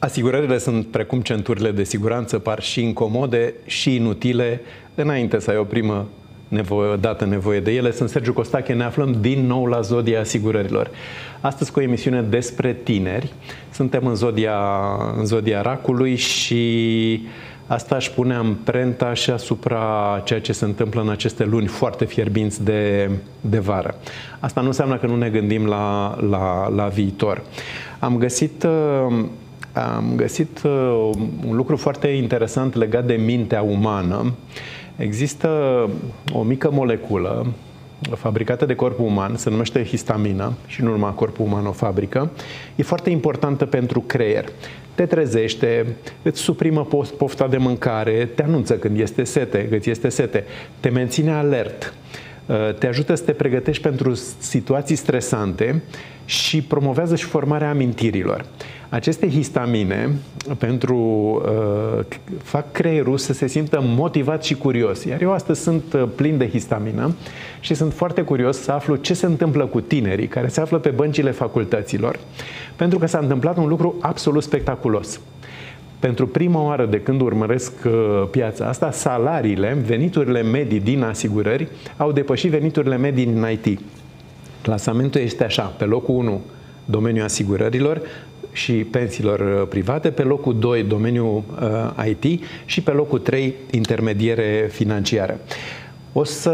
Asigurările sunt precum centurile de siguranță, par și incomode și inutile. Înainte să ai o primă nevoie de ele, sunt Sergiu Costache, ne aflăm din nou la Zodia Asigurărilor. Astăzi cu o emisiune despre tineri. Suntem în Zodia Racului și asta își pune amprenta și asupra ceea ce se întâmplă în aceste luni foarte fierbinți de vară. Asta nu înseamnă că nu ne gândim la viitor. Am găsit un lucru foarte interesant legat de mintea umană. Există o mică moleculă fabricată de corpul uman, se numește histamină și nu numai corpul uman o fabrică. E foarte importantă pentru creier. Te trezește, îți suprimă pofta de mâncare, te anunță când îți este sete, te menține alert, te ajută să te pregătești pentru situații stresante și promovează și formarea amintirilor. Aceste histamine fac creierul să se simtă motivat și curios. Iar eu astăzi sunt plin de histamină și sunt foarte curios să aflu ce se întâmplă cu tinerii care se află pe băncile facultăților, pentru că s-a întâmplat un lucru absolut spectaculos. Pentru prima oară de când urmăresc piața asta, veniturile medii din asigurări au depășit veniturile medii din IT. Clasamentul este așa: pe locul 1, domeniul asigurărilor și pensiilor private, pe locul 2, domeniul IT și pe locul 3, intermediere financiare. O să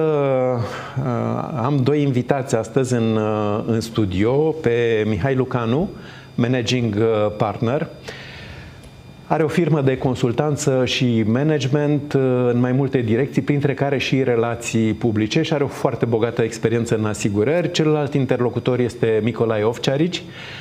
am doi invitați astăzi în studio, pe Mihai Lucanu, managing partner. Are o firmă de consultanță și management în mai multe direcții, printre care și relații publice, și are o foarte bogată experiență în asigurări. Celălalt interlocutor este Nicolae Ovcearici.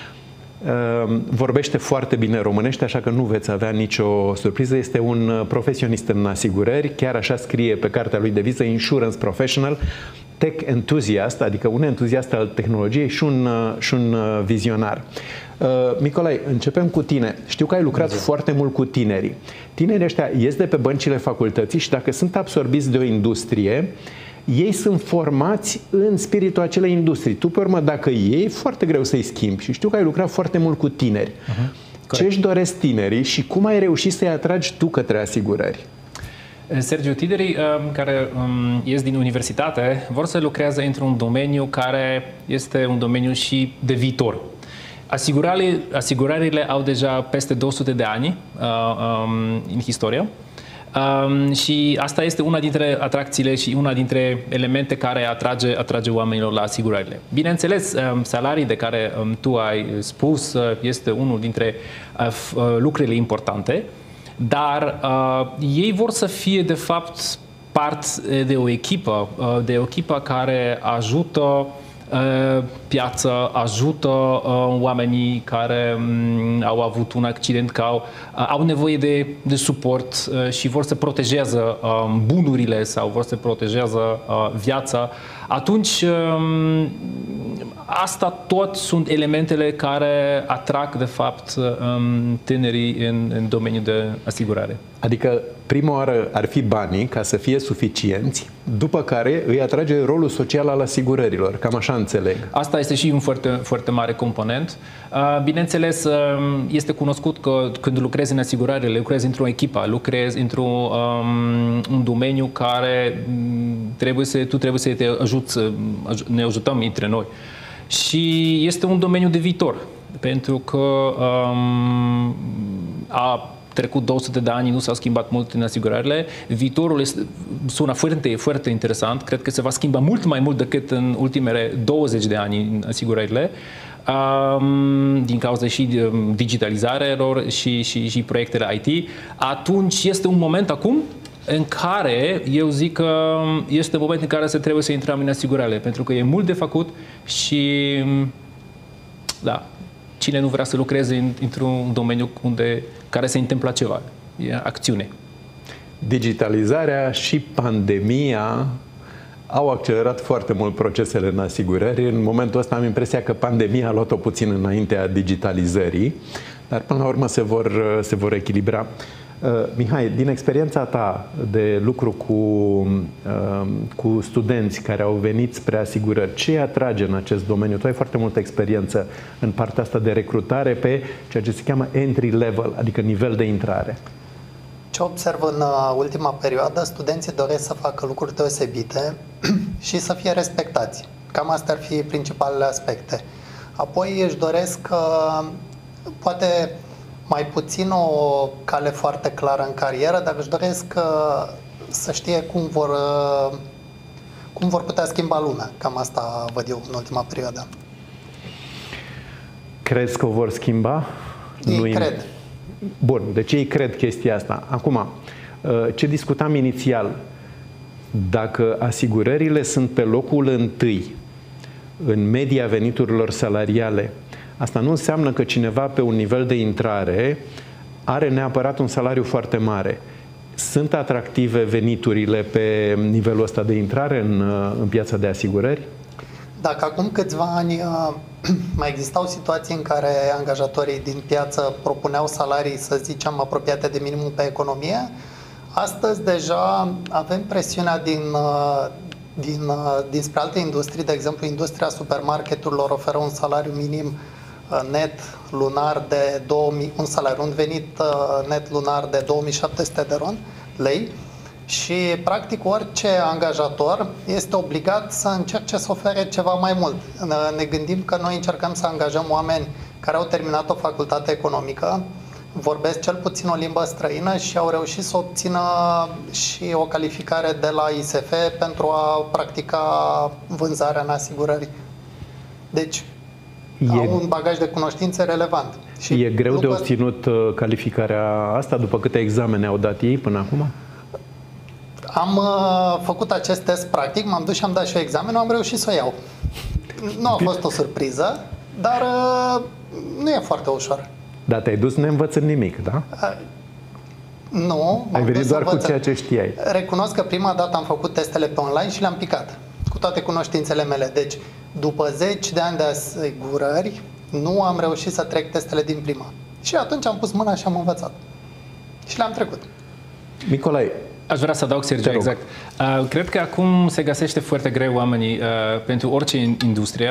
Vorbește foarte bine românește, așa că nu veți avea nicio surpriză. Este un profesionist în asigurări, chiar așa scrie pe cartea lui de vizită, Insurance Professional, Tech Enthusiast, adică un entuziast al tehnologiei și un vizionar. Nicolae, începem cu tine. Știu că ai lucrat foarte mult cu tinerii. Tinerii ăștia ies de pe băncile facultății și dacă sunt absorbiți de o industrie, ei sunt formați în spiritul acelei industrii. Tu, pe urmă, dacă e foarte greu să-i schimbi, și știu că ai lucrat foarte mult cu tineri. Ce își doresc tinerii și cum ai reușit să-i atragi tu către asigurări? Sergiu, tinerii care ies din universitate vor să lucreze într-un domeniu care este un domeniu și de viitor. Asigurările au deja peste 200 de ani în istorie. Și asta este una dintre atracțiile și una dintre elemente care atrage oamenilor la asigurările. Bineînțeles, salarii de care tu ai spus este unul dintre lucrurile importante, dar ei vor să fie de fapt parte de o echipă care ajută piața, ajută oamenii care au avut un accident, că au nevoie de suport și vor să protejează bunurile sau vor să protejează viața. Atunci, asta tot sunt elementele care atrag, de fapt, tinerii în domeniul de asigurare. Adică, prima oară ar fi banii, ca să fie suficienți, după care îi atrage rolul social al asigurărilor. Cam așa înțeleg. Asta este și un foarte, foarte mare component. Bineînțeles, este cunoscut că când lucrezi în asigurare, lucrezi într-o echipă, lucrezi într-un domeniu care tu trebuie să te ajuți, ne ajutăm între noi. Și este un domeniu de viitor, pentru că a trecut 200 de ani, nu s-au schimbat mult în asigurările. Viitorul sună foarte, foarte interesant. Cred că se va schimba mult mai mult decât în ultimele 20 de ani în asigurările, din cauza și digitalizarea și proiectele IT. Atunci este un moment acum în care eu zic că este un moment în care trebuie să intrăm în asigurările, pentru că e mult de făcut și da, cine nu vrea să lucreze într-un domeniu care se întâmplă ceva? E acțiune. Digitalizarea și pandemia au accelerat foarte mult procesele în asigurări. În momentul ăsta am impresia că pandemia a luat-o puțin înaintea digitalizării, dar până la urmă se vor echilibra. Mihai, din experiența ta de lucru cu studenți care au venit spre asigurări, ce îi atrage în acest domeniu? Tu ai foarte multă experiență în partea asta de recrutare pe ceea ce se cheamă entry level, adică nivel de intrare. Ce observ în ultima perioadă, studenții doresc să facă lucruri deosebite și să fie respectați. Cam astea ar fi principalele aspecte. Apoi își doresc poate mai puțin o cale foarte clară în carieră, dar își doresc să știe cum vor putea schimba lumea. Cam asta văd eu în ultima perioadă. Crezi că o vor schimba? Ei cred. Bun, deci ei cred chestia asta. Acum, ce discutam inițial, dacă asigurările sunt pe locul întâi în media veniturilor salariale, asta nu înseamnă că cineva pe un nivel de intrare are neapărat un salariu foarte mare. Sunt atractive veniturile pe nivelul ăsta de intrare în piața de asigurări? Dacă acum câțiva ani mai existau situații în care angajatorii din piață propuneau salarii, să zicem, apropiate de minimum pe economie, astăzi deja avem presiunea dinspre alte industrii. De exemplu, industria supermarketurilor oferă un salariu minim net lunar de un venit net lunar de 2700 de lei și practic orice angajator este obligat să încerce să ofere ceva mai mult. Ne gândim că noi încercăm să angajăm oameni care au terminat o facultate economică, vorbesc cel puțin o limbă străină și au reușit să obțină și o calificare de la ISF pentru a practica vânzarea în asigurări. Deci au un bagaj de cunoștințe relevant. Și e greu de obținut calificarea asta? După câte examene au dat ei până acum? Am făcut acest test practic, m-am dus și am dat și eu examenul, am reușit să o iau. Nu a fost o surpriză, dar nu e foarte ușor. Dar te-ai dus neînvățând nimic, da? Nu. Ai venit doar cu ceea ce știai. Recunosc că prima dată am făcut testele pe online și le-am picat, cu toate cunoștințele mele. Deci, după 10 de ani de asigurări, nu am reușit să trec testele din prima. Și atunci am pus mâna și am învățat. Și le-am trecut. Nicolae, aș vrea să adaug, Sergiu, exact. Cred că acum se găsește foarte greu oamenii pentru orice industrie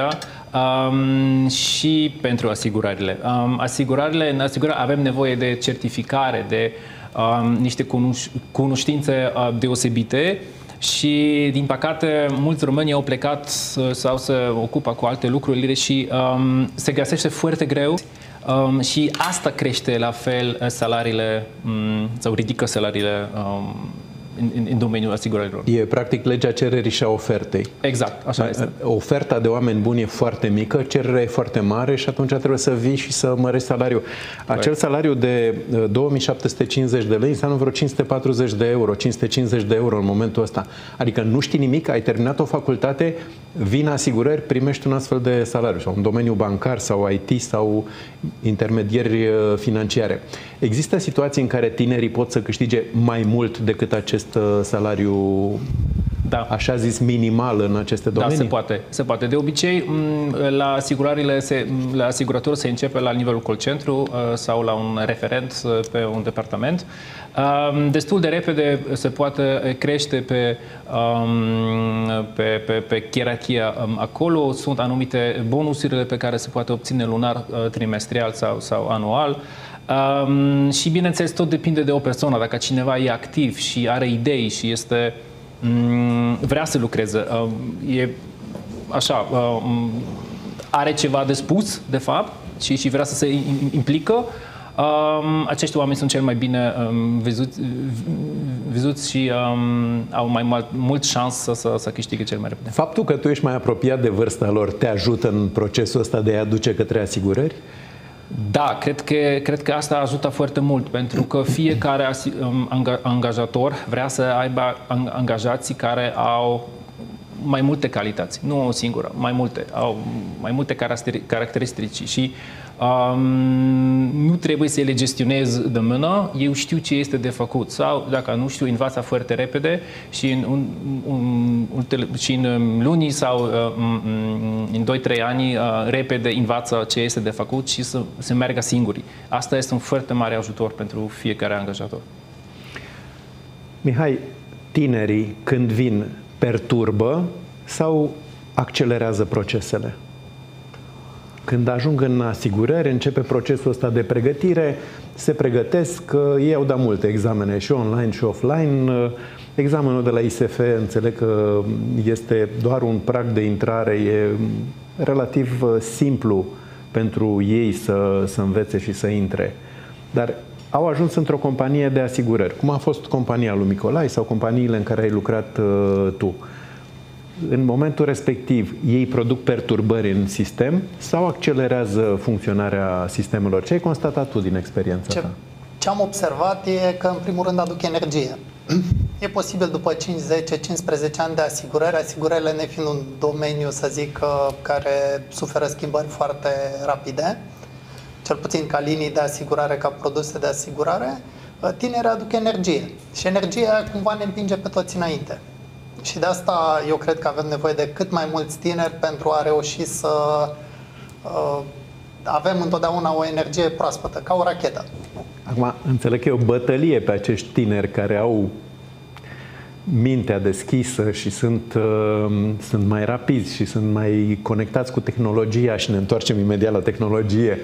și pentru asigurările. În asigurare avem nevoie de certificare, de niște cunoștințe deosebite și, din păcate, mulți români au plecat sau se ocupă cu alte lucruri și se găsește foarte greu. Și asta crește la fel salariile sau ridică salariile în domeniul asigurărilor. E practic legea cererii și a ofertei. Exact, așa este. Oferta de oameni buni e foarte mică, cererea e foarte mare și atunci trebuie să vii și să mărești salariul. Acel salariu de 2750 de lei înseamnă vreo 540 de euro, 550 de euro în momentul ăsta. Adică nu știi nimic, ai terminat o facultate, vii în asigurări, primești un astfel de salariu sau în domeniul bancar sau IT sau intermedieri financiare. Există situații în care tinerii pot să câștige mai mult decât acest salariu, da, așa zis, minimal în aceste domenii? Da, se poate. De obicei, la asigurători se începe la nivelul call center sau la un referent pe un departament. Destul de repede se poate crește pe ierarhia acolo. Sunt anumite bonusurile pe care se poate obține lunar, trimestrial sau anual. Și bineînțeles tot depinde de o persoană. Dacă cineva e activ și are idei și vrea să lucreze, e așa, are ceva de spus de fapt și vrea să se implică, acești oameni sunt cel mai bine văzuți și au mai mult șansă să câștige cel mai repede. Faptul că tu ești mai apropiat de vârsta lor te ajută în procesul ăsta de a duce către asigurări? Da, cred că asta ajută foarte mult, pentru că fiecare angajator vrea să aibă angajații care au mai multe calități, nu o singură, mai multe, au mai multe caracteristici și Nu trebuie să le gestionez de mână, eu știu ce este de făcut. Sau, dacă nu știu, învață foarte repede și în luni sau în 2-3 ani repede învață ce este de făcut și să meargă singuri. Asta este un foarte mare ajutor pentru fiecare angajator. Mihai, tinerii când vin perturbă sau accelerează procesele? Când ajung în asigurări, începe procesul ăsta de pregătire, se pregătesc, ei au dat multe examene, și online și offline. Examenul de la ISF, înțeleg că este doar un prag de intrare, e relativ simplu pentru ei să învețe și să intre. Dar au ajuns într-o companie de asigurări, cum a fost compania lui Nicolae sau companiile în care ai lucrat tu. În momentul respectiv, ei produc perturbări în sistem sau accelerează funcționarea sistemelor? Ce ai constatat tu din experiența ta? Ce am observat e că, în primul rând, aduc energie. E posibil după 5, 10, 15 ani de asigurări, asigurările nefiind un domeniu, să zic, care suferă schimbări foarte rapide, cel puțin ca linii de asigurare, ca produse de asigurare, tinerii aduc energie. Și energia cumva ne împinge pe toți înainte. Și de asta eu cred că avem nevoie de cât mai mulți tineri pentru a reuși să avem întotdeauna o energie proaspătă, ca o rachetă. Acum, înțeleg că e o bătălie pe acești tineri care au mintea deschisă și sunt mai rapizi și sunt mai conectați cu tehnologia și ne întoarcem imediat la tehnologie.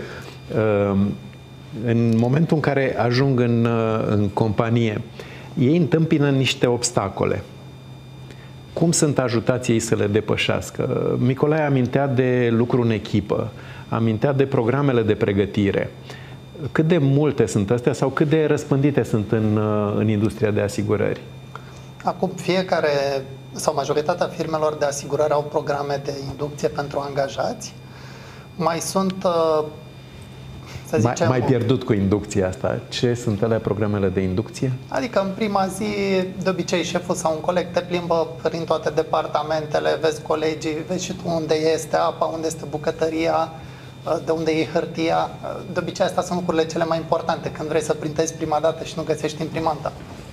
În momentul în care ajung în companie, ei întâmpină niște obstacole. Cum sunt ajutați ei să le depășească? Nicolae amintea de lucru în echipă, amintea de programele de pregătire. Cât de multe sunt astea sau cât de răspândite sunt în industria de asigurări? Acum, fiecare sau majoritatea firmelor de asigurări au programe de inducție pentru angajați. Mai sunt, să zicem... Mai pierdut cu inducția asta. Ce sunt alea programele de inducție? Adică în prima zi, de obicei, șeful sau un coleg te plimbă prin toate departamentele, vezi colegii, vezi și tu unde este apa, unde este bucătăria, de unde e hârtia. De obicei, astea sunt lucrurile cele mai importante când vrei să printezi prima dată și nu găsești imprimanta.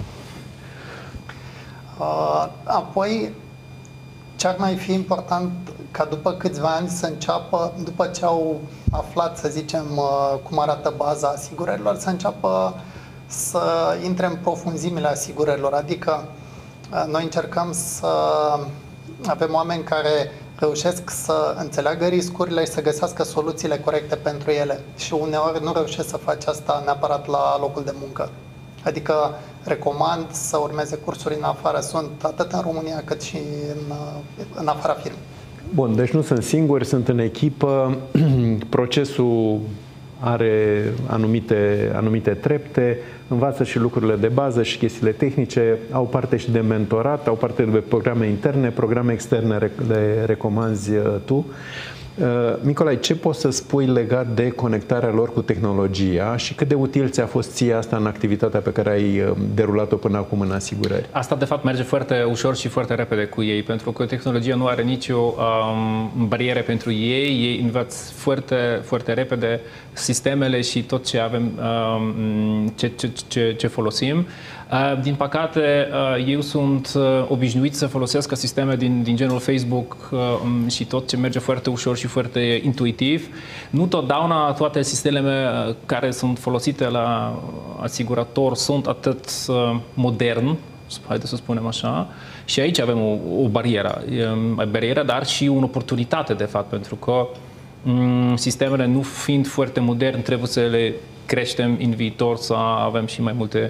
Apoi, ce ar mai fi important ca după câțiva ani să înceapă, după ce au aflat, să zicem, cum arată baza asigurărilor, să înceapă să intre în profunzimile asigurărilor. Adică noi încercăm să avem oameni care reușesc să înțeleagă riscurile și să găsească soluțiile corecte pentru ele. Și uneori nu reușesc să faci asta neapărat la locul de muncă. Adică recomand să urmeze cursuri în afară. Sunt atât în România cât și în afara firmei. Bun, deci nu sunt singuri, sunt în echipă. Procesul are anumite trepte, învață și lucrurile de bază și chestiile tehnice, au parte și de mentorat, au parte de programe interne, programe externe le recomanzi tu. Nicolae, ce poți să spui legat de conectarea lor cu tehnologia și cât de util ți-a fost ție asta în activitatea pe care ai derulat-o până acum în asigurări? Asta, de fapt, merge foarte ușor și foarte repede cu ei, pentru că tehnologia nu are nicio barieră pentru ei. Ei învață foarte, foarte repede sistemele și tot ce avem, ce folosim. Din păcate, eu sunt obișnuit să folosesc sisteme din genul Facebook și tot ce merge foarte ușor și foarte intuitiv. Nu totdeauna toate sistemele care sunt folosite la asigurator sunt atât modern, haideți să spunem așa, și aici avem o barieră, dar și o oportunitate, de fapt, pentru că sistemele, nu fiind foarte moderne, trebuie să le creștem în viitor, să avem și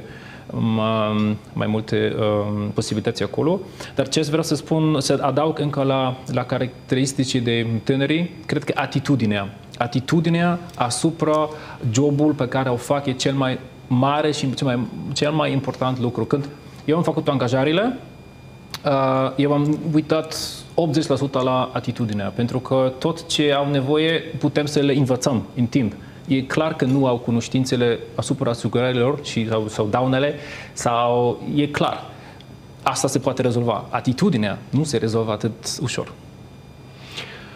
mai multe posibilități acolo. Dar ce vreau să spun, să adaug încă la caracteristicii de tinerii, cred că atitudinea asupra jobul pe care o fac e cel mai mare și cel mai important lucru. Când eu am făcut angajările, eu am uitat 80% la atitudinea, pentru că tot ce au nevoie putem să le învățăm în timp. E clar că nu au cunoștințele asupra asigurărilor sau daunele, sau e clar. Asta se poate rezolva. Atitudinea nu se rezolvă atât ușor.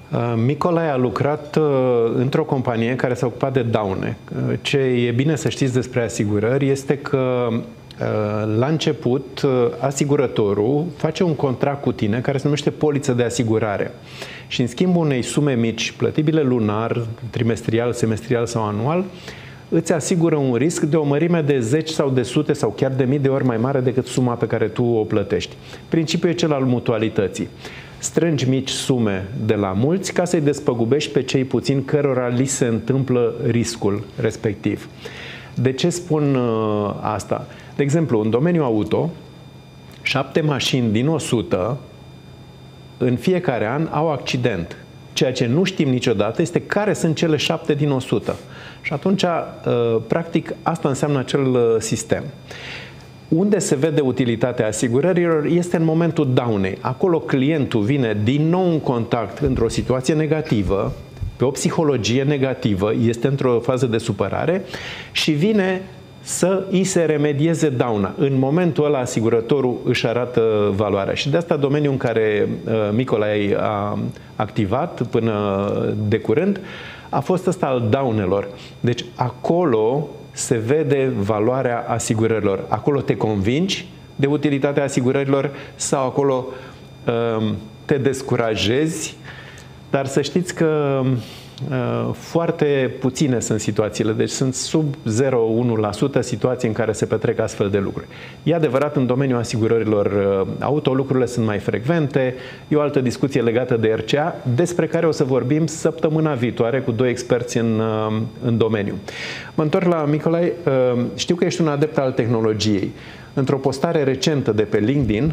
Nicolae a lucrat într-o companie care s-a ocupat de daune. Ce e bine să știți despre asigurări este că la început asigurătorul face un contract cu tine care se numește poliță de asigurare și în schimbul unei sume mici, plătibile lunar, trimestrial, semestrial sau anual, îți asigură un risc de o mărime de 10 sau de sute sau chiar de mii de ori mai mare decât suma pe care tu o plătești. Principiul e cel al mutualității. Strângi mici sume de la mulți ca să-i despăgubești pe cei puțini cărora li se întâmplă riscul respectiv. De ce spun asta? De exemplu, în domeniul auto, 7 mașini din 100 în fiecare an au accident. Ceea ce nu știm niciodată este care sunt cele 7 din 100. Și atunci, practic, asta înseamnă acel sistem. Unde se vede utilitatea asigurărilor este în momentul daunei. Acolo clientul vine din nou în contact într-o situație negativă, pe o psihologie negativă, este într-o fază de supărare și vine să îi se remedieze dauna. În momentul ăla asigurătorul își arată valoarea. Și de asta domeniul în care Nicolae a activat până de curând a fost ăsta al daunelor. Deci acolo se vede valoarea asigurărilor. Acolo te convingi de utilitatea asigurărilor sau acolo te descurajezi, dar să știți că foarte puține sunt situațiile, deci sunt sub 0,1% situații în care se petrec astfel de lucruri. E adevărat, în domeniul asigurărilor auto lucrurile sunt mai frecvente, e o altă discuție legată de RCA, despre care o să vorbim săptămâna viitoare cu 2 experți în domeniu. Mă întorc la Nicolae, știu că ești un adept al tehnologiei. Într-o postare recentă de pe LinkedIn,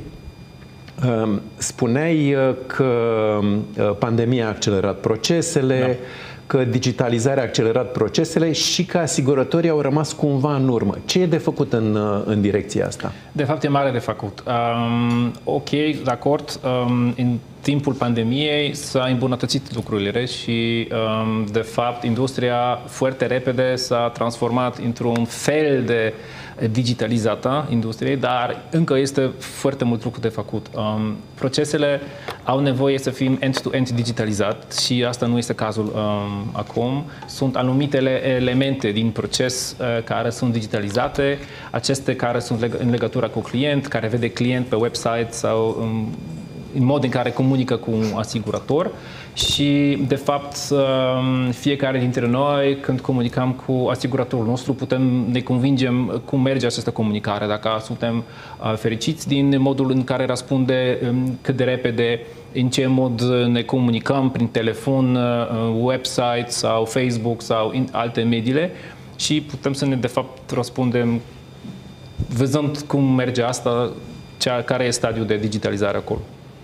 spuneai că pandemia a accelerat procesele, că digitalizarea a accelerat procesele și că asigurătorii au rămas cumva în urmă. Ce e de făcut în direcția asta? De fapt, e mare de făcut. Ok, de acord, în timpul pandemiei s-a îmbunătățit lucrurile și, de fapt, industria foarte repede s-a transformat într-un fel de digitalizată industriei, dar încă este foarte mult lucru de făcut. Procesele au nevoie să fim end-to-end digitalizat și asta nu este cazul acum. Sunt anumite elemente din proces care sunt digitalizate, aceste care sunt în legătură cu client, care vede client pe website sau în mod în care comunică cu un asigurator și, de fapt, fiecare dintre noi, când comunicăm cu asiguratorul nostru, ne convingem cum merge această comunicare, dacă suntem fericiți din modul în care răspunde, cât de repede, în ce mod ne comunicăm prin telefon, website sau Facebook sau în alte mediile și putem să ne, de fapt, răspundem văzând cum merge asta, care e stadiul de digitalizare acolo.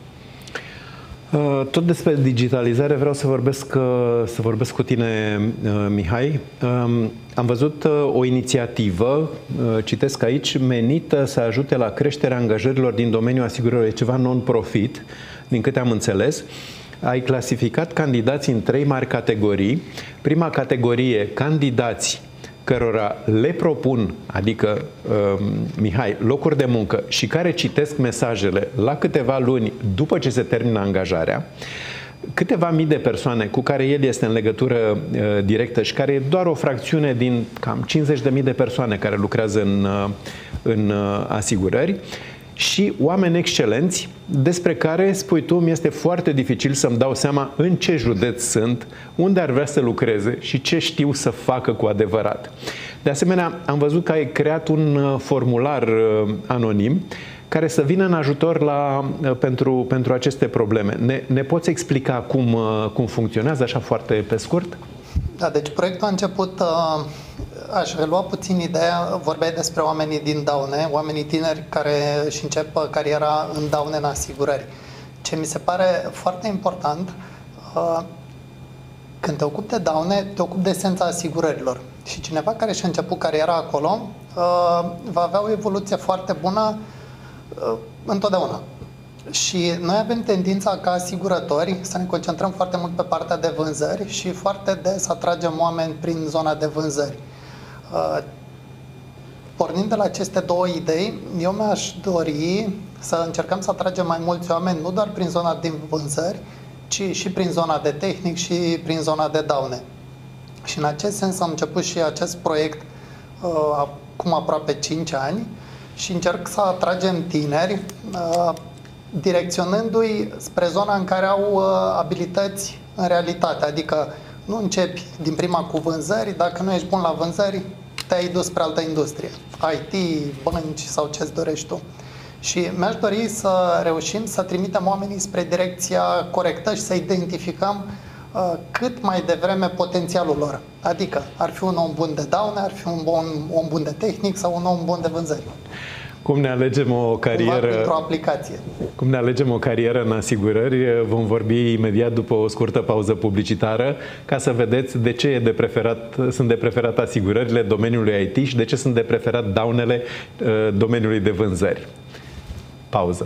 Tot despre digitalizare vreau să vorbesc cu tine, Mihai. Am văzut o inițiativă, citesc aici, menită să ajute la creșterea angajărilor din domeniul asigurărilor, ceva non-profit, din câte am înțeles. Ai clasificat candidații în 3 mari categorii. Prima categorie, candidați cărora le propun, adică, Mihai, locuri de muncă și care citesc mesajele la câteva luni după ce se termină angajarea, câteva mii de persoane cu care el este în legătură directă și care e doar o fracțiune din cam 50.000 de persoane care lucrează în asigurări, și oameni excelenți despre care, spui tu, mi este foarte dificil să-mi dau seama în ce județ sunt, unde ar vrea să lucreze și ce știu să facă cu adevărat. De asemenea, am văzut că ai creat un formular anonim care să vină în ajutor pentru aceste probleme. Ne poți explica cum funcționează, așa foarte pe scurt? Da, deci proiectul a început, aș relua puțin ideea, vorbeai despre oamenii din daune, oamenii tineri care își încep cariera în daune în asigurări. Ce mi se pare foarte important, când te ocupi de daune, te ocupi de esența asigurărilor. Și cineva care și-a început cariera acolo va avea o evoluție foarte bună întotdeauna. Și noi avem tendința ca asigurători să ne concentrăm foarte mult pe partea de vânzări și foarte des atragem oameni prin zona de vânzări. Pornind de la aceste 2 idei, eu mi-aș dori să încercăm să atragem mai mulți oameni, nu doar prin zona din vânzări, ci și prin zona de tehnic și prin zona de daune. Și în acest sens am început și acest proiect acum aproape 5 ani și încerc să atragem tineri direcționându-i spre zona în care au abilități în realitate, adică nu începi din prima cu vânzări, dacă nu ești bun la vânzări, te-ai dus spre altă industrie, IT, bănci sau ce-ți dorești tu. Și mi-aș dori să reușim să trimitem oamenii spre direcția corectă și să identificăm cât mai devreme potențialul lor. Adică ar fi un om bun de daune, ar fi un om bun de tehnic sau un om bun de vânzări. Cum ne alegem o carieră? Într-o aplicație. Cum ne alegem o carieră în asigurări? Vom vorbi imediat după o scurtă pauză publicitară ca să vedeți de ce sunt de preferat asigurările domeniului IT și de ce sunt de preferat daunele domeniului de vânzări. Pauză.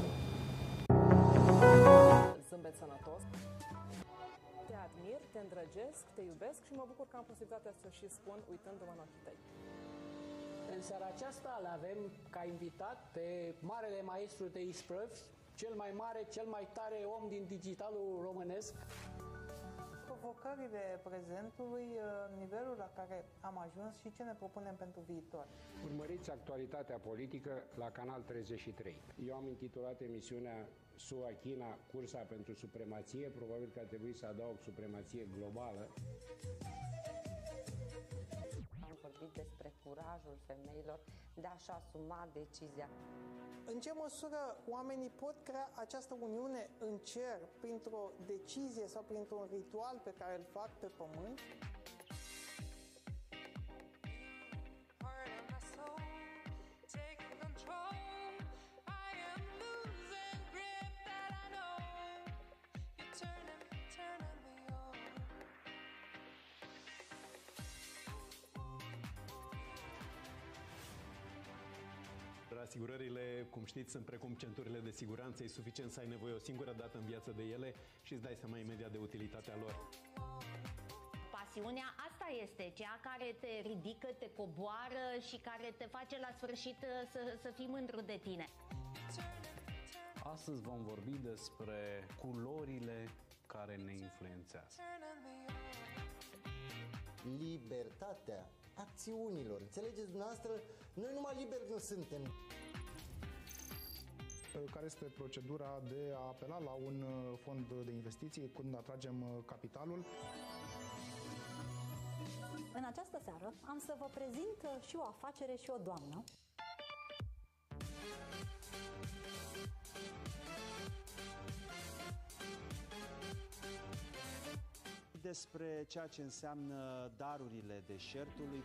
Zâmbet sănătos. Te admir, te îndrăgesc, te iubesc și mă bucur că am posibilitatea să și spun uitându-mă în ochii tăi. În seara aceasta îl avem ca invitat pe marele maestru de isprăvi, cel mai mare, cel mai tare om din digitalul românesc. Provocările prezentului, nivelul la care am ajuns și ce ne propunem pentru viitor. Urmăriți actualitatea politică la Canal 33. Eu am intitulat emisiunea SUA-China, cursa pentru supremație, probabil că ar trebui să adaug supremație globală. Am vorbit despre curajul femeilor de a-și asuma decizia. În ce măsură oamenii pot crea această uniune în cer printr-o decizie sau printr-un ritual pe care îl fac pe pământ? Asigurările, cum știți, sunt precum centurile de siguranță. E suficient să ai nevoie o singură dată în viață de ele și îți dai seama imediat de utilitatea lor. Pasiunea asta este cea care te ridică, te coboară și care te face la sfârșit să fii mândru de tine. Astăzi vom vorbi despre culorile care ne influențează. Libertatea acțiunilor. Înțelegeți dumneavoastră? Noi numai liberi nu suntem. Care este procedura de a apela la un fond de investiții când atragem capitalul? În această seară am să vă prezint și o afacere și o doamnă. Despre ceea ce înseamnă darurile deșertului.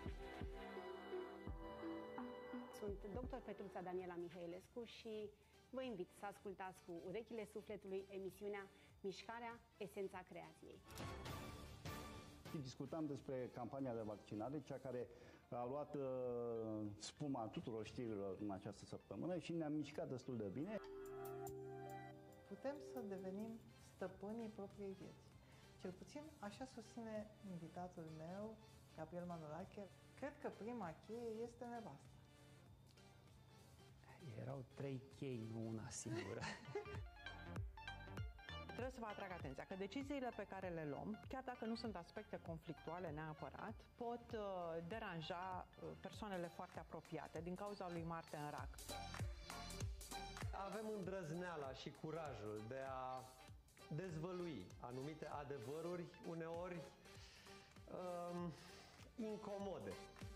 Sunt dr. Petruța Daniela Mihailescu și vă invit să ascultați cu urechile sufletului emisiunea Mișcarea, esența creației. Discutam despre campania de vaccinare, cea care a luat spuma tuturor știrilor în această săptămână și ne-am mișcat destul de bine. Putem să devenim stăpânii propriei vieți. Cel puțin așa susține invitatul meu, Gabriel Manolache. Cred că prima cheie este nevasta. Erau 3 chei, nu una singură. Trebuie să vă atrag atenția că deciziile pe care le luăm, chiar dacă nu sunt aspecte conflictuale neapărat, pot deranja persoanele foarte apropiate din cauza lui Marte în Rac. Avem îndrăzneala și curajul de a dezvălui anumite adevăruri, uneori incomode.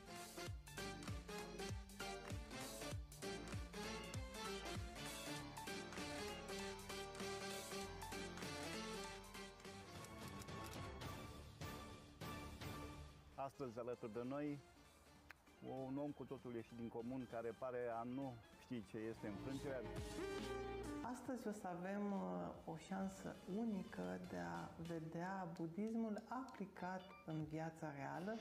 Astăzi, alături de noi, un om cu totul ieșit din comun care pare a nu ști ce este înfrângerea. Astăzi o să avem o șansă unică de a vedea budismul aplicat în viața reală.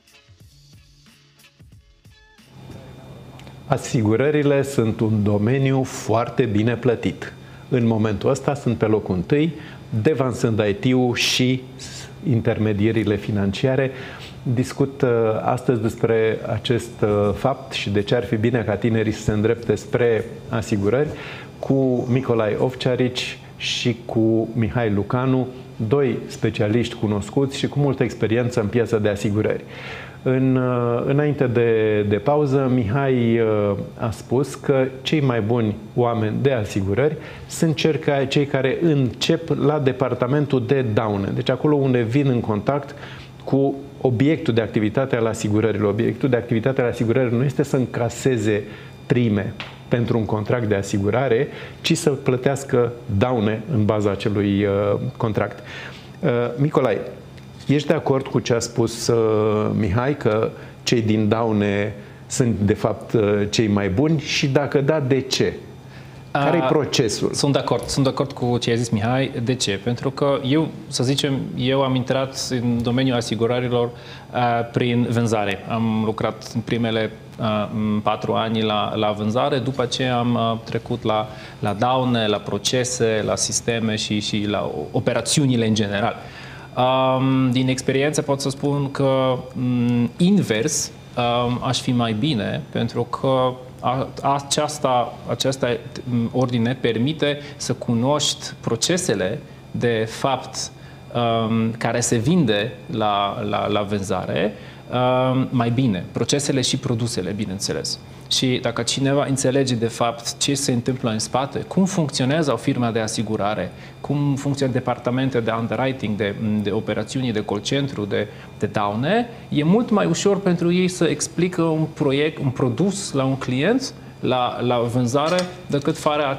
Asigurările sunt un domeniu foarte bine plătit. În momentul ăsta sunt pe locul întâi, devansând IT-ul și intermedierile financiare. Discut astăzi despre acest fapt și de ce ar fi bine ca tinerii să se îndrepte spre asigurări cu Nicolae Ovcearici și cu Mihai Lucanu, doi specialiști cunoscuți și cu multă experiență în piața de asigurări. Înainte de pauză, Mihai a spus că cei mai buni oameni de asigurări sunt cei care încep la departamentul de daune. Deci acolo unde vin în contact cu obiectul de activitate al asigurărilor. Obiectul de activitate al asigurării nu este să încaseze prime pentru un contract de asigurare, ci să plătească daune în baza acelui contract. Nicolae, ești de acord cu ce a spus Mihai, că cei din daune sunt de fapt cei mai buni și dacă da, de ce? Care-i procesul? Sunt de acord cu ce a zis Mihai. De ce? Pentru că eu am intrat în domeniul asigurărilor prin vânzare. Am lucrat în primele 4 ani la vânzare, după ce am trecut la daune, la procese, la sisteme și la operațiunile în general. Din experiență pot să spun că invers aș fi mai bine, pentru că această ordine permite să cunoști procesele de fapt care se vinde la vânzare mai bine, procesele și produsele, bineînțeles. Și dacă cineva înțelege de fapt ce se întâmplă în spate, cum funcționează o firmă de asigurare, cum funcționează departamente de underwriting, de operațiuni, de call centru, de daune, e mult mai ușor pentru ei să explică un proiect, un produs la un client, la vânzare, decât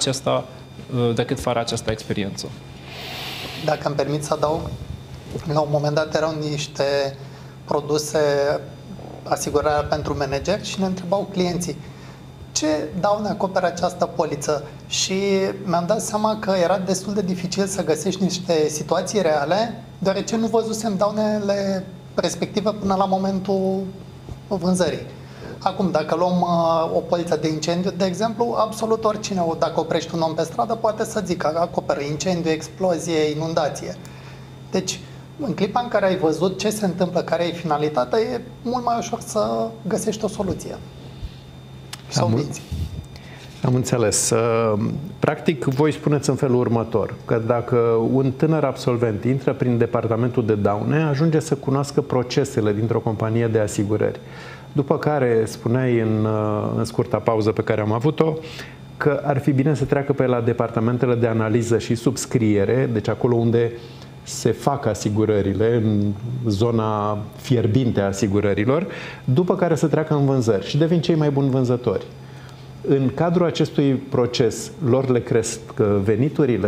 fără această experiență. Dacă îmi permit să adaug, la un moment dat erau niște produse asigurarea pentru manageri și ne întrebau clienții ce daune acoperă această poliță și mi-am dat seama că era destul de dificil să găsești niște situații reale, deoarece nu văzusem daunele respective până la momentul vânzării. Acum, dacă luăm o poliță de incendiu, de exemplu, absolut oricine, dacă oprești un om pe stradă, poate să zică că acoperă incendiu, explozie, inundație. Deci, în clipa în care ai văzut ce se întâmplă, care e finalitatea, e mult mai ușor să găsești o soluție. Sau vinzi. Am înțeles. Practic, voi spuneți în felul următor, că dacă un tânăr absolvent intră prin departamentul de daune, ajunge să cunoască procesele dintr-o companie de asigurări. După care, spuneai în scurta pauză pe care am avut-o, că ar fi bine să treacă pe la departamentele de analiză și subscriere, deci acolo unde se fac asigurările, în zona fierbinte a asigurărilor, după care să treacă în vânzări și devin cei mai buni vânzători. În cadrul acestui proces, lor le cresc veniturile?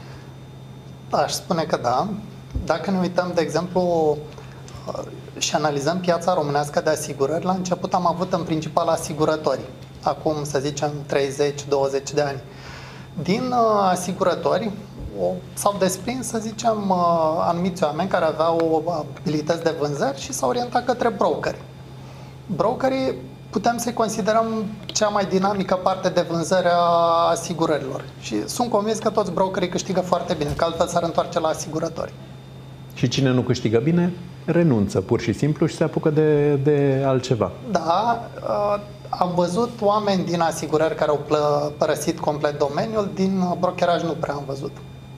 Da, aș spune că da. Dacă ne uităm, de exemplu, și analizăm piața românească de asigurări, la început am avut în principal asigurători, acum să zicem 30-20 de ani. Din asigurători s-au desprins, să zicem, anumiți oameni care aveau abilități de vânzări și s-au orientat către brokeri. Brokerii putem să-i considerăm cea mai dinamică parte de vânzări a asigurărilor. Și sunt convins că toți brokerii câștigă foarte bine, că altfel s-ar întoarce la asigurători. Și cine nu câștigă bine, renunță pur și simplu și se apucă de altceva. Da, am văzut oameni din asigurări care au părăsit complet domeniul, din brokeraj nu prea am văzut.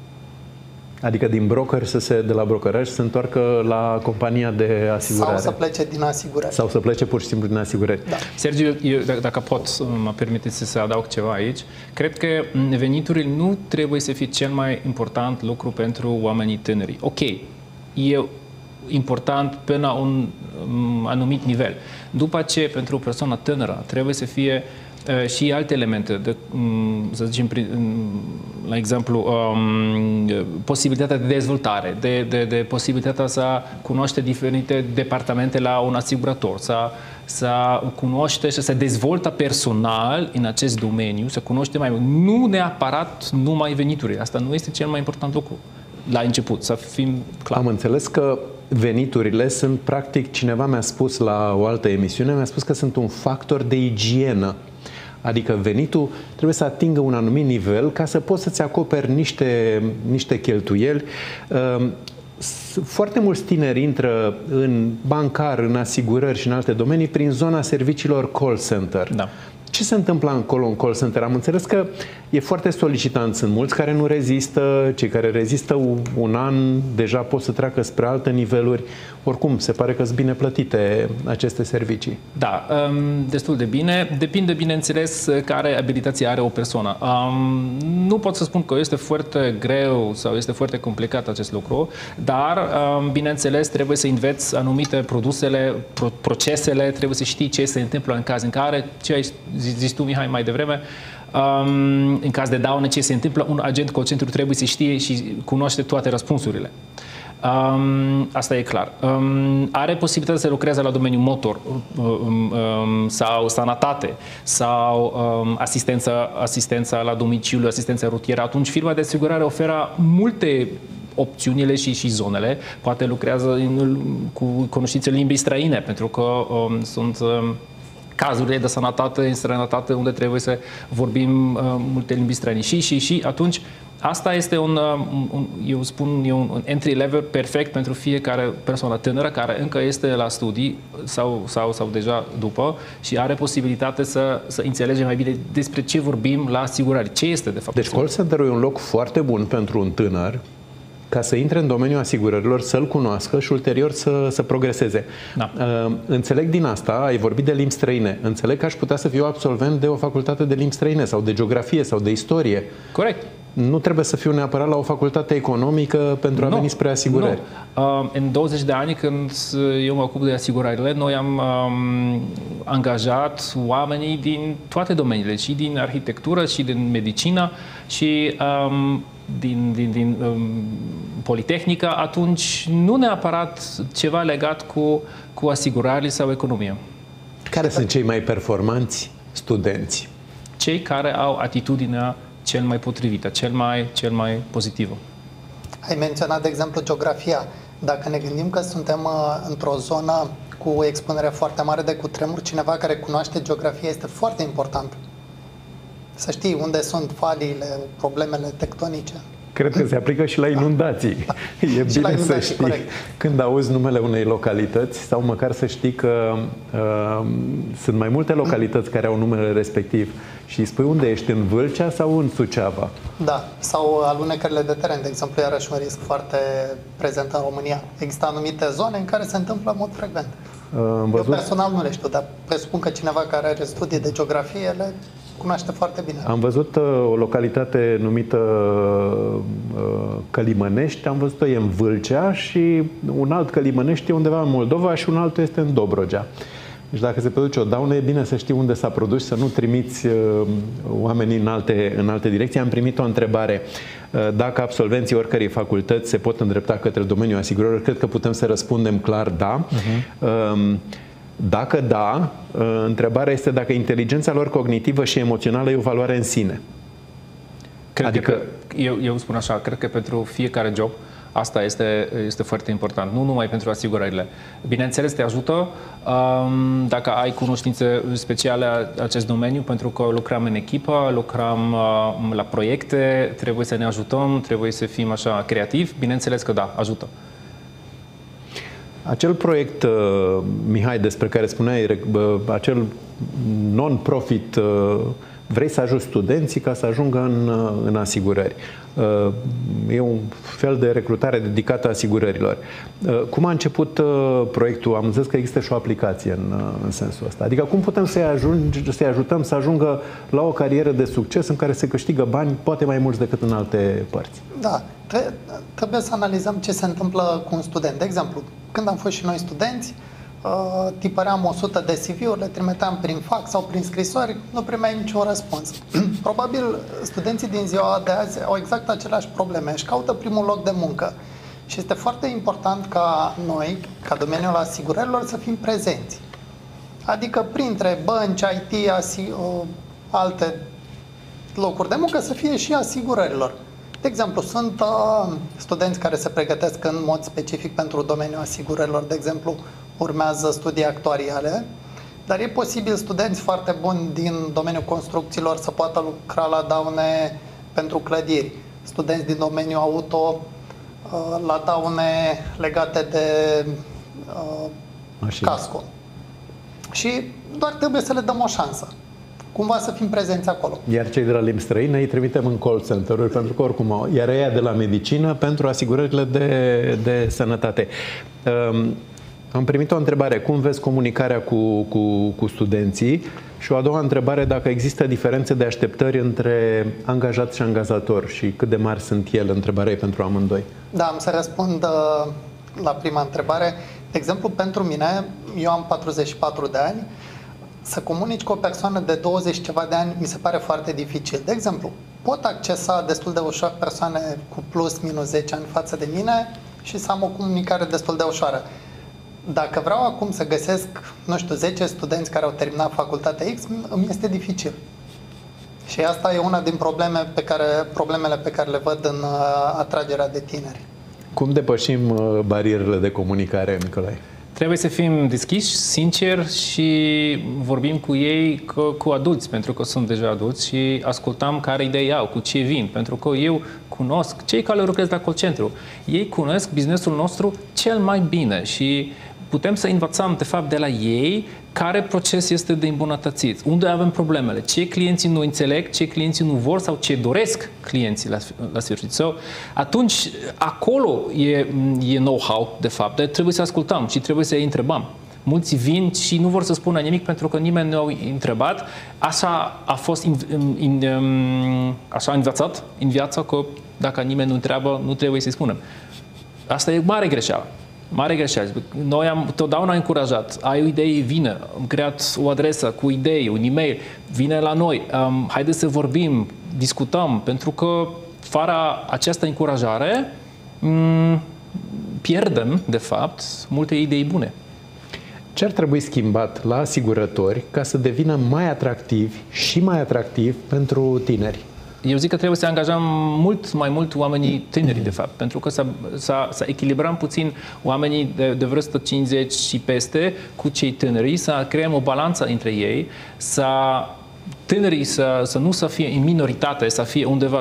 Adică din broker de la brokeraj să se întoarcă la compania de asigurare. Sau să plece din asigurări. Sau să plece pur și simplu din asigurări. Da. Sergiu, dacă pot, mă permiteți să adaug ceva aici. Cred că veniturile nu trebuie să fie cel mai important lucru pentru oamenii tânări. Ok, e important până la un anumit nivel. După ce, pentru o persoană tânără, trebuie să fie și alte elemente, să zicem, la exemplu, posibilitatea de dezvoltare, de posibilitatea să cunoaște diferite departamente la un asigurator, să cunoaște și să dezvoltă personal în acest domeniu, să cunoaște mai mult. Nu neapărat numai veniturile. Asta nu este cel mai important lucru la început, să fim clar. Am înțeles că veniturile sunt, practic, cineva mi-a spus la o altă emisiune, mi-a spus că sunt un factor de igienă. Adică venitul trebuie să atingă un anumit nivel ca să poți să-ți acoperi niște cheltuieli. Foarte mulți tineri intră în bancar, în asigurări și în alte domenii prin zona serviciilor call center. Da. Ce se întâmplă încolo în call center? Am înțeles că e foarte solicitant. Sunt mulți care nu rezistă, cei care rezistă un an deja pot să treacă spre alte niveluri. Oricum, se pare că sunt bine plătite aceste servicii. Da, destul de bine. Depinde, bineînțeles, care abilități are o persoană. Nu pot să spun că este foarte greu sau este foarte complicat acest lucru, dar, bineînțeles, trebuie să înveți anumite produsele, procesele, trebuie să știi ce se întâmplă în caz în care, ce ai zis tu, Mihai, mai devreme, în caz de daune, ce se întâmplă, un agent call center trebuie să știe și cunoaște toate răspunsurile. Asta e clar. Are posibilitatea să lucreze la domeniul motor sau sănătate sau asistența la domiciliu, asistența rutieră. Atunci firma de asigurare oferă multe opțiunile și zonele. Poate lucrează cu cunoștințe limbii străine, pentru că sunt cazurile de sănătate în străinătate unde trebuie să vorbim multe limbi străine. Și atunci asta este eu spun, un entry level perfect pentru fiecare persoană tânără care încă este la studii sau deja după și are posibilitate să înțelege mai bine despre ce vorbim la asigurare. Ce este de fapt? Deci call center-ul e un loc foarte bun pentru un tânăr ca să intre în domeniul asigurărilor, să-l cunoască și ulterior să progreseze. Da. Înțeleg din asta, ai vorbit de limbi străine, înțeleg că aș putea să fiu absolvent de o facultate de limbi străine sau de geografie sau de istorie. Corect. Nu trebuie să fiu neapărat la o facultate economică pentru a veni spre asigurări. În 20 de ani, când eu mă ocup de asigurările, noi am angajat oamenii din toate domeniile, și din arhitectură, și din medicină, și din Politehnică, atunci nu neapărat ceva legat cu asigurările sau economia. Care sunt cei mai performanți studenți? Cei care au atitudinea cel mai potrivită, cel mai pozitivă. Ai menționat, de exemplu, geografia. Dacă ne gândim că suntem într-o zonă cu expunere foarte mare de cutremur, cineva care cunoaște geografia este foarte important. Să știi unde sunt faliile, problemele tectonice. Cred că se aplică și la inundații. E bine să știi, corect, când auzi numele unei localități sau măcar să știi că sunt mai multe localități care au numele respectiv și îi spui unde ești, în Vâlcea sau în Suceava. Da, sau alunecările de teren, de exemplu, iarăși un risc foarte prezent în România. Există anumite zone în care se întâmplă în mod frecvent. Eu personal nu le știu, dar presupun că cineva care are studii de geografie le cunoaște foarte bine. Am văzut o localitate numită Călimănești, am văzut-o e în Vâlcea și un alt Călimănești e undeva în Moldova și un altul este în Dobrogea. Deci dacă se produce o daună, e bine să știi unde s-a produs, să nu trimiți oamenii în alte direcții. Am primit o întrebare. Dacă absolvenții oricărei facultăți se pot îndrepta către domeniul asigurărilor, cred că putem să răspundem clar da. Dacă da, întrebarea este dacă inteligența lor cognitivă și emoțională e o valoare în sine. Eu spun așa, cred că pentru fiecare job asta este foarte important, nu numai pentru asigurările. Bineînțeles, te ajută dacă ai cunoștințe speciale în acest domeniu, pentru că lucrăm în echipă, lucrăm la proiecte, trebuie să ne ajutăm, trebuie să fim așa creativi. Bineînțeles că da, ajută. Acel proiect, Mihai, despre care spuneai, acel non-profit, vrei să ajuți studenții ca să ajungă în asigurări. E un fel de recrutare dedicată asigurărilor. Cum a început proiectul? Am zis că există și o aplicație în sensul ăsta. Adică cum putem să-i ajutăm să ajungă la o carieră de succes în care se câștigă bani poate mai mulți decât în alte părți? Da, trebuie să analizăm ce se întâmplă cu un student. De exemplu, când am fost și noi studenți, tipăream 100 de CV-uri, le trimiteam prin fax sau prin scrisori, nu primeai niciun răspuns. Probabil studenții din ziua de azi au exact aceleași probleme, își caută primul loc de muncă. Și este foarte important ca noi, ca domeniul asigurărilor, să fim prezenți. Adică printre bănci, IT, alte locuri de muncă să fie și asigurărilor. De exemplu, sunt studenți care se pregătesc în mod specific pentru domeniul asigurărilor, de exemplu, urmează studii actuariale, dar e posibil studenți foarte buni din domeniul construcțiilor să poată lucra la daune pentru clădiri, studenți din domeniul auto la daune legate de casco. Și doar trebuie să le dăm o șansă. cumva să fim prezenți acolo. Iar cei de la limbi străine îi trimitem în call center-uri, pentru că oricum au, iar ăia de la medicină pentru asigurările de sănătate. Am primit o întrebare, cum vezi comunicarea cu studenții? Și o a doua întrebare, dacă există diferențe de așteptări între angajat și angajator și cât de mari sunt ele, întrebarea e pentru amândoi. Da, am să răspund la prima întrebare. De exemplu, pentru mine, eu am 44 de ani, să comunici cu o persoană de 20 ceva de ani mi se pare foarte dificil. De exemplu, pot accesa destul de ușor persoane cu plus minus 10 ani față de mine și să am o comunicare destul de ușoară. Dacă vreau acum să găsesc, nu știu, 10 studenți care au terminat facultatea X, îmi este dificil. Și asta e una din problemele pe care le văd în atragerea de tineri. Cum depășim barierele de comunicare, Nicolae? Trebuie să fim deschiși, sinceri și vorbim cu ei cu adulți, pentru că sunt deja adulți și ascultăm care idei au, cu ce vin, pentru că eu cunosc cei care lucrează la call centru. Ei cunosc businessul nostru cel mai bine și putem să învățăm, de fapt, de la ei care proces este de îmbunătățit, unde avem problemele, ce clienții nu înțeleg, ce clienții nu vor sau ce doresc clienții la sfârșit. Atunci, acolo e know-how, de fapt, dar trebuie să ascultăm și trebuie să îi întrebăm. Mulți vin și nu vor să spună nimic pentru că nimeni nu a întrebat. Așa a fost așa învățat în viață că dacă nimeni nu întreabă, nu trebuie să-i spunem. Asta e mare greșeală. Mare greșeală. Noi am totdeauna încurajat. Ai o idee, vină. Am creat o adresă cu idei, un e-mail. Vine la noi. Haideți să vorbim, discutăm. Pentru că fără această încurajare pierdem, de fapt, multe idei bune. Ce ar trebui schimbat la asigurători ca să devină mai atractivi și mai atractivi pentru tineri? Eu zic că trebuie să angajăm mult mai mult oamenii tineri, de fapt, pentru că să echilibrăm puțin oamenii de vârstă 50 și peste cu cei tineri, să creăm o balanță între ei, să tinerii să nu să fie în minoritate, să fie undeva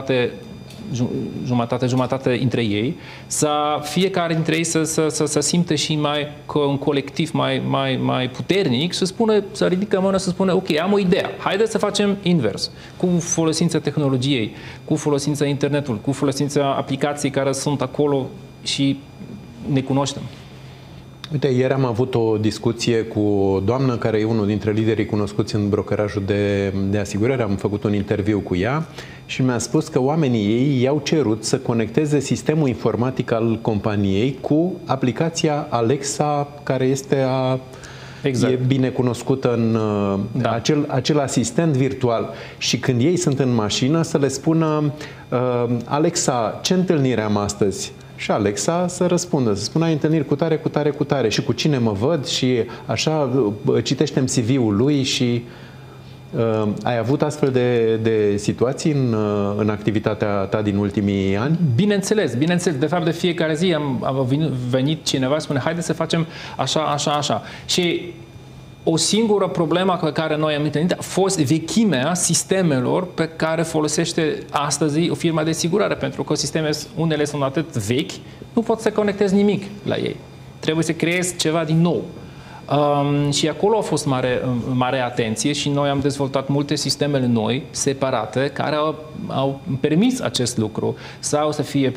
jumătate între ei, să fiecare dintre ei să simte și mai un colectiv mai puternic, să ridică mâna, să spună, ok, am o idee, haideți să facem invers, cu folosința tehnologiei, cu folosința internetului, cu folosința aplicației care sunt acolo și ne cunoaștem. Uite, ieri am avut o discuție cu o doamnă care e unul dintre liderii cunoscuți în brokerajul de asigurări. Am făcut un interviu cu ea și mi-a spus că oamenii ei i-au cerut să conecteze sistemul informatic al companiei cu aplicația Alexa, care este e bine cunoscută în acel asistent virtual. Și când ei sunt în mașină, să le spună Alexa, ce întâlnire am astăzi? Și Alexa să răspundă, să spună ai întâlniri cu tare, cu tare, cu tare și cu cine mă văd și așa citește-mi CV-ul lui și ai avut astfel de situații în activitatea ta din ultimii ani? Bineînțeles, bineînțeles. De fapt, de fiecare zi a venit cineva și spune haide să facem așa, așa, așa. Și o singură problemă pe care noi am întâlnit a fost vechimea sistemelor pe care folosește astăzi o firmă de asigurare, pentru că unele sunt atât vechi, nu poți să conectezi nimic la ei. Trebuie să creezi ceva din nou. Și acolo a fost mare atenție și noi am dezvoltat multe sistemele noi, separate, care au permis acest lucru, sau să fie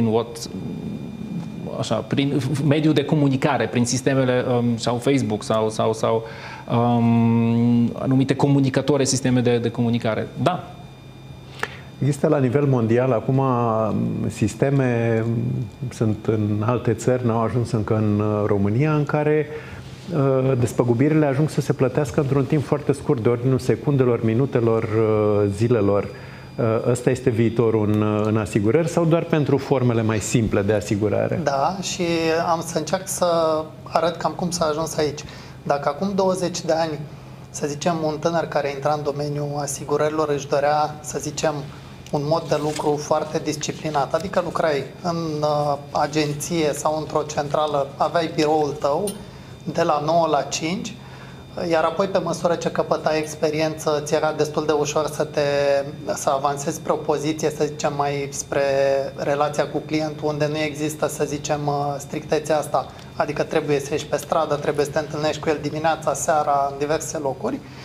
prin mediul de comunicare, prin sistemele sau Facebook sau anumite comunicatori, sisteme de comunicare. Da. Există la nivel mondial acum sisteme, sunt în alte țări, n-au ajuns încă în România, în care despăgubirile ajung să se plătească într-un timp foarte scurt, de ordinul secundelor, minutelor, zilelor. Ăsta este viitorul în asigurări sau doar pentru formele mai simple de asigurare? Da, și am să încerc să arăt cam cum s-a ajuns aici. Dacă acum 20 de ani, să zicem, un tânăr care intra în domeniul asigurărilor își dorea, să zicem, un mod de lucru foarte disciplinat, adică lucrai în agenție sau într-o centrală, aveai biroul tău de la 9 la 5, iar apoi pe măsură ce căpătai experiență, ți era destul de ușor să avansezi spre o poziție, să zicem, mai spre relația cu clientul, unde nu există, să zicem, strictețea asta, adică trebuie să ieși pe stradă, trebuie să te întâlnești cu el dimineața, seara, în diverse locuri.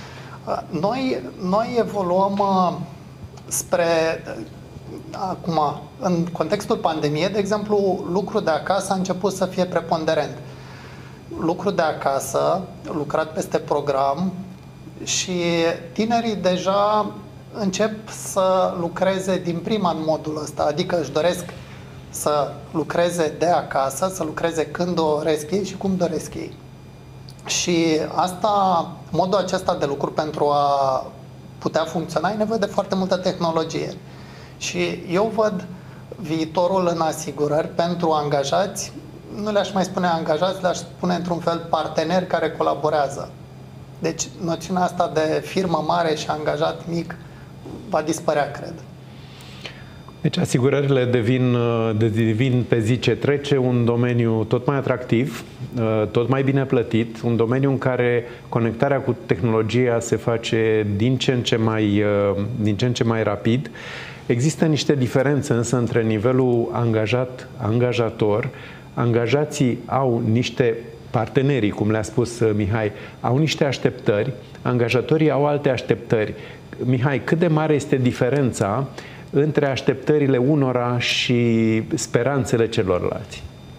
Noi evoluăm spre... Acum, în contextul pandemiei, de exemplu, lucrul de acasă a început să fie preponderent. Lucrul de acasă, lucrat peste program, și tinerii deja încep să lucreze din prima în modul ăsta, adică își doresc să lucreze de acasă, să lucreze când doresc ei și cum doresc ei. Și asta, modul acesta de lucru, pentru a putea funcționa, e nevoie de foarte multă tehnologie. Și eu văd viitorul în asigurări pentru angajați, nu le-aș mai spune angajați, le-aș spune într-un fel parteneri care colaborează. Deci noțiunea asta de firmă mare și angajat mic va dispărea, cred. Deci asigurările devin pe zi ce trece un domeniu tot mai atractiv, tot mai bine plătit, un domeniu în care conectarea cu tehnologia se face din ce în ce mai rapid. Există niște diferențe însă între nivelul angajat-angajator. Angajații au niște, partenerii, cum le-a spus Mihai, au niște așteptări, angajatorii au alte așteptări. Mihai, cât de mare este diferența între așteptările unora și speranțele celorlalți?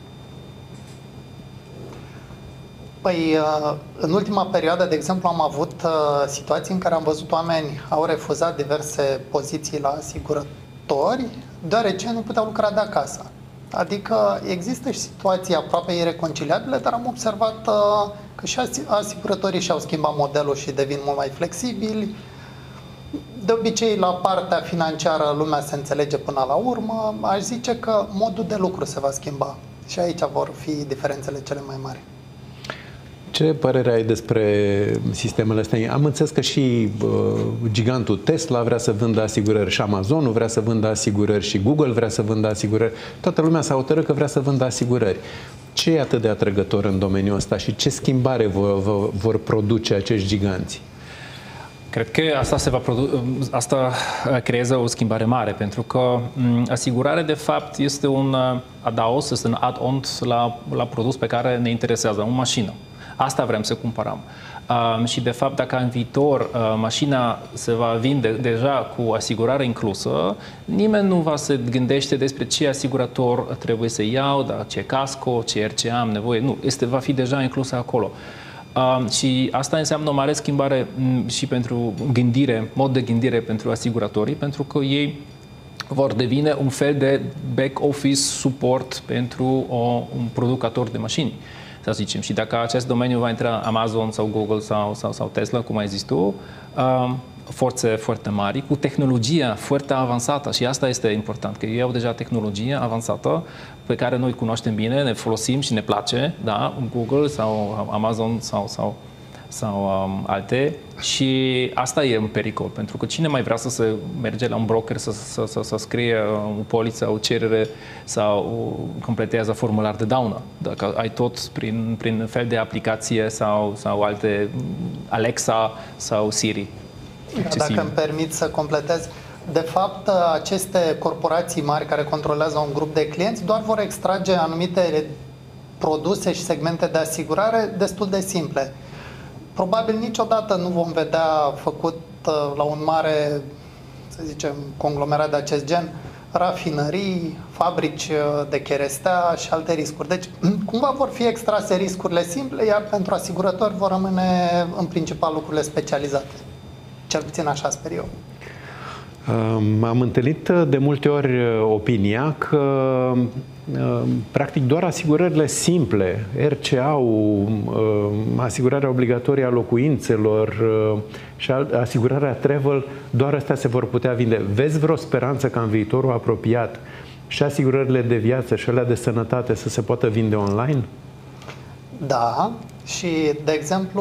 Păi, în ultima perioadă, de exemplu, am avut situații în care am văzut oameni au refuzat diverse poziții la asigurători, deoarece nu puteau lucra de acasă. Adică există și situații aproape ireconciliabile, dar am observat că și asigurătorii și-au schimbat modelul și devin mult mai flexibili. De obicei, la partea financiară, lumea se înțelege până la urmă. Aș zice că modul de lucru se va schimba și aici vor fi diferențele cele mai mari. Ce părere ai despre sistemele astea? Am înțeles că și gigantul Tesla vrea să vândă asigurări, și Amazonul vrea să vândă asigurări, și Google vrea să vândă asigurări. Toată lumea s-a hotărât că vrea să vândă asigurări. Ce e atât de atrăgător în domeniul ăsta și ce schimbare vor produce acești giganți? Cred că asta creează o schimbare mare, pentru că asigurarea, de fapt, este un adaos, este un add-on la produs pe care ne interesează, o mașină. Asta vrem să cumpărăm. Și, de fapt, dacă în viitor mașina se va vinde deja cu asigurare inclusă, nimeni nu va se gândește despre ce asigurator trebuie să iau, ce casco, ce RCA am nevoie. Nu, va fi deja inclusă acolo. Și asta înseamnă o mare schimbare și pentru gândire, mod de gândire pentru asiguratorii, pentru că ei vor devine un fel de back-office suport pentru un producător de mașini, să zicem. Și dacă acest domeniu va intra Amazon sau Google sau Tesla, cum ai zis tu, forțe foarte mari, cu tehnologia foarte avansată, și asta este important, că ei au deja tehnologia avansată pe care noi cunoaștem bine, ne folosim și ne place, da, Google sau Amazon sau alte, și asta e un pericol, pentru că cine mai vrea să se merge la un broker să scrie o poliță, o cerere sau completează formular de daună, dacă ai tot prin fel de aplicație sau alte Alexa sau Siri. Dacă îmi permit să completez, de fapt, aceste corporații mari care controlează un grup de clienți doar vor extrage anumite produse și segmente de asigurare destul de simple. Probabil niciodată nu vom vedea făcut la un mare, să zicem, conglomerat de acest gen, rafinării, fabrici de cherestea și alte riscuri. Deci, cumva vor fi extrase riscurile simple, iar pentru asigurători vor rămâne în principal lucrurile specializate. Cel puțin așa sper eu. Am întâlnit de multe ori opinia că practic doar asigurările simple, RCA-ul, asigurarea obligatorie a locuințelor și asigurarea travel, doar astea se vor putea vinde. Vezi vreo speranță ca în viitorul apropiat și asigurările de viață și alea de sănătate să se poată vinde online? Da, și de exemplu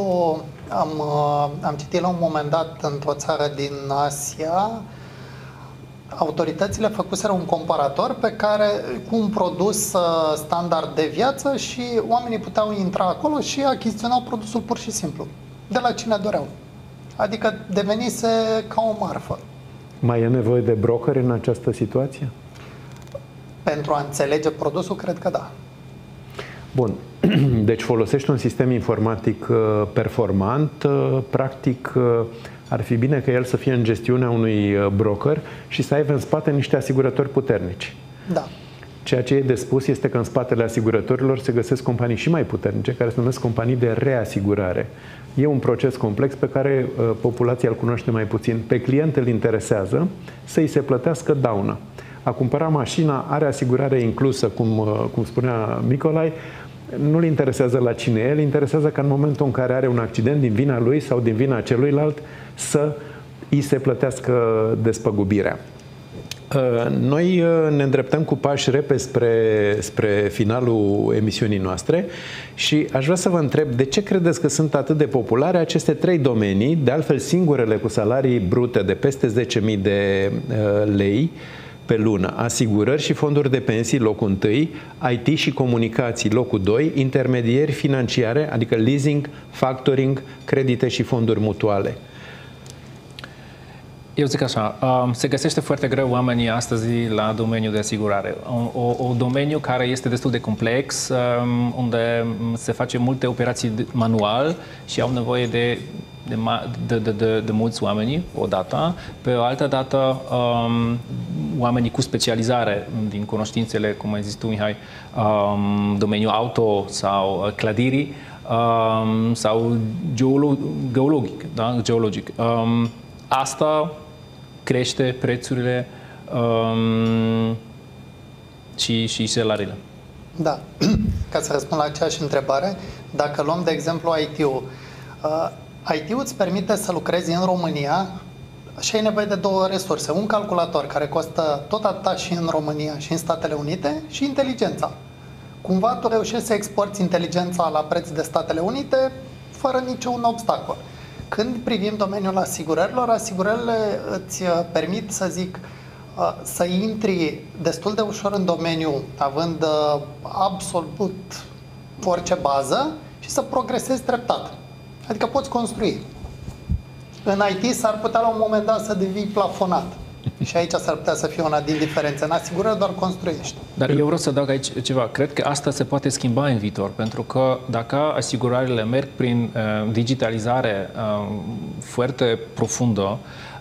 am citit la un moment dat într-o țară din Asia, autoritățile făcuseră un comparator cu un produs standard de viață și oamenii puteau intra acolo și achiziționau produsul pur și simplu, de la cine doreau. Adică devenise ca o marfă. Mai e nevoie de broker în această situație? Pentru a înțelege produsul, cred că da. Bun. Deci folosești un sistem informatic performant, practic Ar fi bine că el să fie în gestiunea unui broker și să aibă în spate niște asigurători puternici. Da. Ceea ce e de spus este că în spatele asigurătorilor se găsesc companii și mai puternice, care se numesc companii de reasigurare. E un proces complex pe care populația îl cunoaște mai puțin. Pe client îl interesează să-i se plătească dauna. A cumpăra mașina, are asigurare inclusă, cum spunea Nicolae, nu-l interesează la cine e, îl interesează că în momentul în care are un accident din vina lui sau din vina celuilalt să îi se plătească despăgubirea. Noi ne îndreptăm cu pași repede spre finalul emisiunii noastre și aș vrea să vă întreb de ce credeți că sunt atât de populare aceste 3 domenii, de altfel singurele cu salarii brute de peste 10.000 de lei pe lună, asigurări și fonduri de pensii, locul 1, IT și comunicații, locul 2, intermedieri financiare, adică leasing, factoring, credite și fonduri mutuale. Eu zic așa, se găsește foarte greu oamenii astăzi la domeniul de asigurare. Un domeniu care este destul de complex, unde se face multe operații manual și au nevoie de mulți oameni odată. Pe o altă dată, oamenii cu specializare din cunoștințele, cum ai zis tu, Mihai, domeniul auto sau clădirii sau geologic. Asta crește prețurile și salariile. Da. Ca să răspund la aceeași întrebare, dacă luăm, de exemplu, IT-ul, IT-ul îți permite să lucrezi în România și ai nevoie de 2 resurse. Un calculator care costă tot atâta și în România și în Statele Unite și inteligența. Cumva tu reușești să exporți inteligența la preț de Statele Unite fără niciun obstacol. Când privim domeniul asigurărilor, asigurările îți permit, să zic, să intri destul de ușor în domeniu, având absolut orice bază și să progresezi treptat. Adică poți construi. În IT s-ar putea la un moment dat să devii plafonat. Și aici s-ar putea să fie una din diferențe. În asigurări doar construiești. Dar eu vreau să adaug aici ceva. Cred că asta se poate schimba în viitor, pentru că dacă asigurările merg prin digitalizare foarte profundă,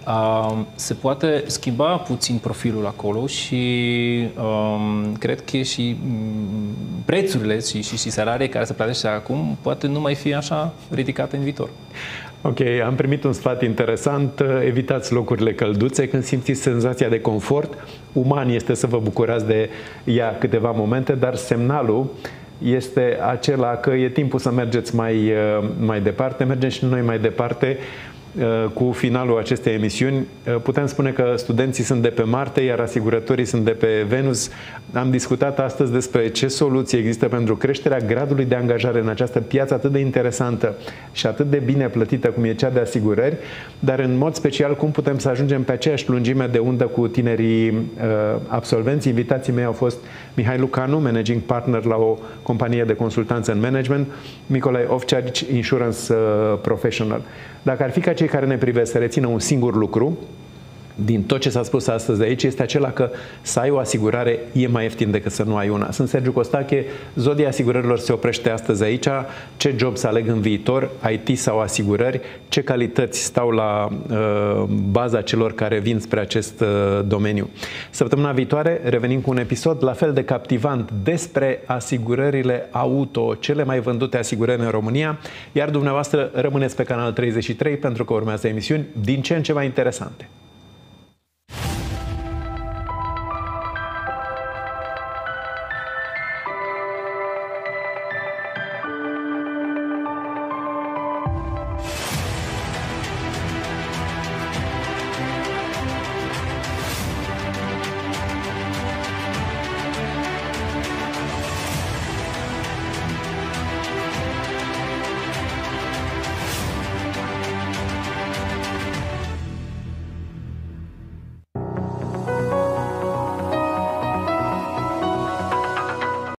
se poate schimba puțin profilul acolo și cred că și prețurile și salarii care se plătește acum poate nu mai fi așa ridicate în viitor. Ok, am primit un sfat interesant. Evitați locurile călduțe când simțiți senzația de confort. Uman este să vă bucurați de ea câteva momente, dar semnalul este acela că e timpul să mergeți mai departe. Mergem și noi mai departe cu finalul acestei emisiuni. Putem spune că studenții sunt de pe Marte, iar asigurătorii sunt de pe Venus. Am discutat astăzi despre ce soluții există pentru creșterea gradului de angajare în această piață atât de interesantă și atât de bine plătită cum e cea de asigurări, dar în mod special cum putem să ajungem pe aceeași lungime de undă cu tinerii absolvenți. Invitații mei au fost Mihai Lucanu, managing partner la o companie de consultanță în management, Nicolae Ovciarici, insurance professional. Dacă ar fi ca cei care ne privesc să rețină un singur lucru din tot ce s-a spus astăzi de aici, este acela că să ai o asigurare e mai ieftin decât să nu ai una. Sunt Sergiu Costache, Zodia Asigurărilor se oprește astăzi aici. Ce job să aleg în viitor, IT sau asigurări, ce calități stau la baza celor care vin spre acest domeniu. Săptămâna viitoare revenim cu un episod la fel de captivant despre asigurările auto, cele mai vândute asigurări în România, iar dumneavoastră rămâneți pe canal 33 pentru că urmează emisiuni din ce în ce mai interesante.